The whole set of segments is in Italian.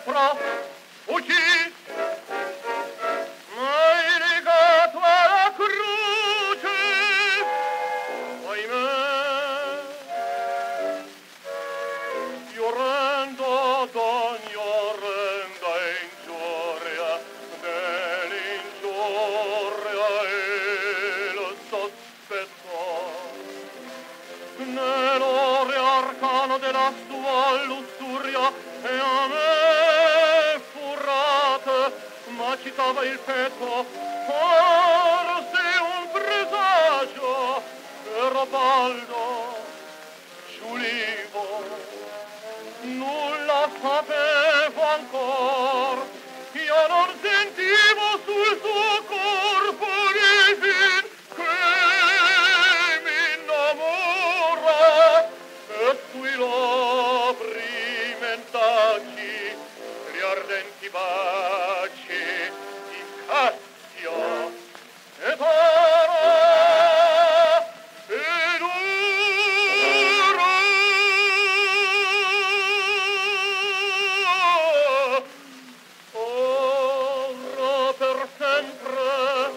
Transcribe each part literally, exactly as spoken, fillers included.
sopra fuggì, mai legato alla croce, ahimè, io rendo d'ogni orrenda ingiuria, dell'ingiuria il sospetto, nell'ore arcano della sua lussuria e a me furrate m'agitava il petto, forse un presagio era baldo, giulivo, nulla sapevo ancor, io non sentivo sul suo corpo divin che mi innamora e sui labbri mentacci gli ardenti baci di Cassia e Tara ed ora ora per sempre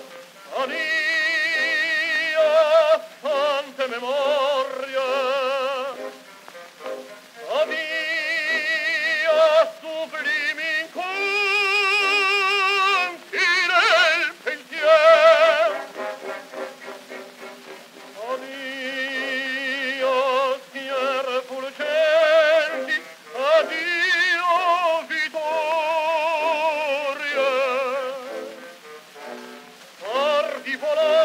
addio tante memorie, addio sublimi incontri nel pensier, addio schiere fulgenti, addio vittorie, tardi volare